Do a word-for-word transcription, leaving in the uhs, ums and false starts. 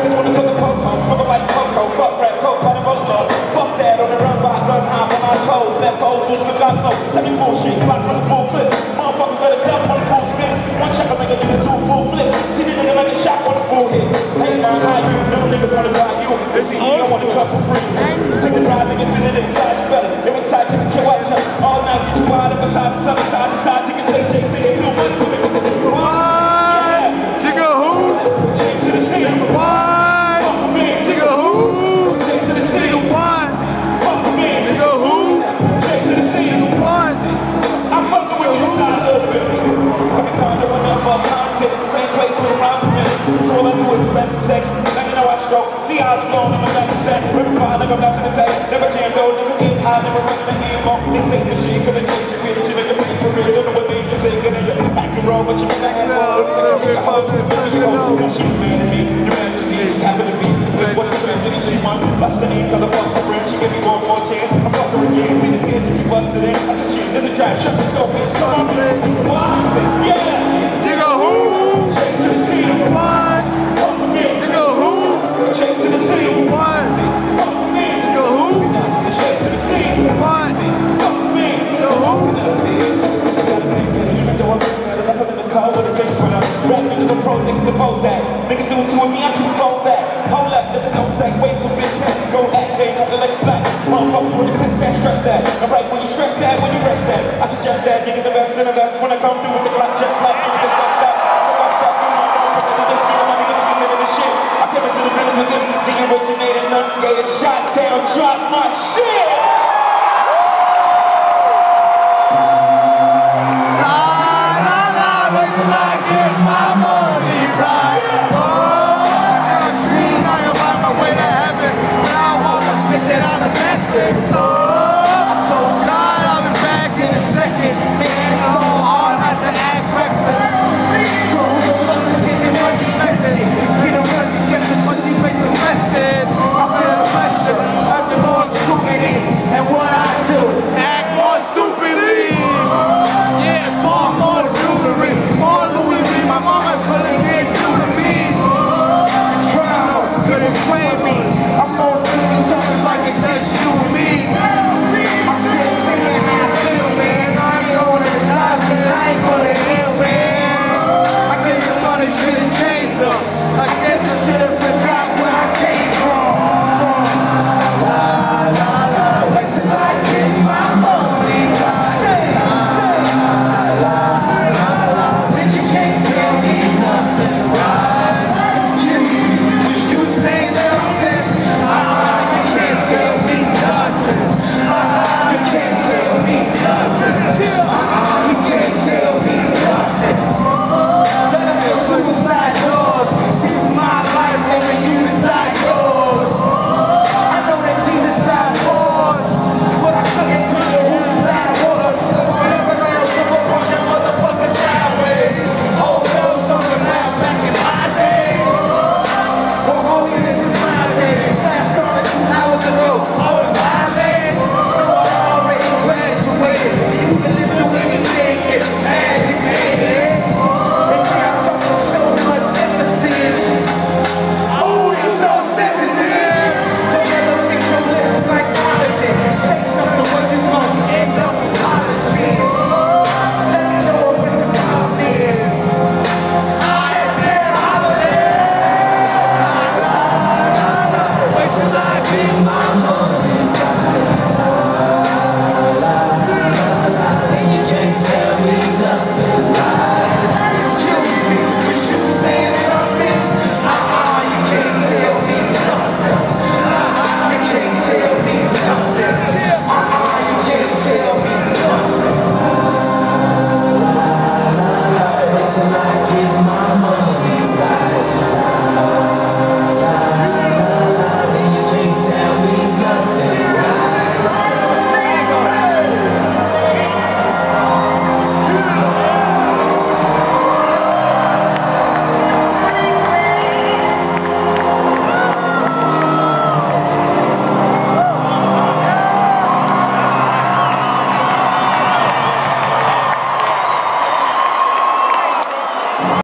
niggas wanna talk the popo, smoking like cocoa, fuck rap, coke by the boatload. Fuck that, on the run by gun high on my toes, left hoes, loose and got close. Tell me bullshit, block for the full flip. Motherfuckers better duck on the full spin. One check will make a nigga do a full flip. See the nigga like a shot on the full hit. Hey man, how you? Little niggas wanna buy you. They see me, don't wanna come for free. Take the ride, nigga, feel it inside your belly. It was tight, just to kill watch up. All night, get you wide up beside the other side to side. Chicken say, Jake, say it too much for me. What? Jigga who? Jake to the city. What? Fuck me. Jigga who? Jake to the city. Jigga what? Fuck me. Jigga who? Jake to the city. What? I'm fucking with this side a little bit. Fucking condo and up up content, same place with a rhymes a minute. So all I do is rap and sex. Now you know I stroke. See how it's flowing in my back set. Ripping fire, never back to the tag. Never jam though, never get high, never running the ammo. Niggas ain't the shit, could've changed your bitch. You make a fake for real. Don't know what they just say. Gonna you act and roll, but you never had more. You know she's mad at me. Your majesty just happened to be. With what the tragedy she won. Bust the name to the fuck friend. She gave me one more chance. I'm fucking her again. See the tears that she busted in. I said shit, there's a drive. Shut the door, bitch. Come on, man. What? Yeah. Jigga who? Change to the city. What? Fuck me. Jigga who? Change to the city. What? Fuck me. Jigga who? Change to the city. What? Fuck me. Jigga who? Cold with a face when I rap niggas on pros, they can depose that. Nigga do it to me, I keep roll back. Hold up, let the no stack, wait for bitch time to go that day, have the legs flat. Motherfuckers wanna test that, stress that. I'm right when you stress that, when you rest that. I suggest that niggas invest in the best when I come through with the black jet black niggas step that. I'm the best that you know, don't put it in this nigga, my nigga, I'm into the shit. I came into the business with just to originated, none gave a shot, tail drop my shit.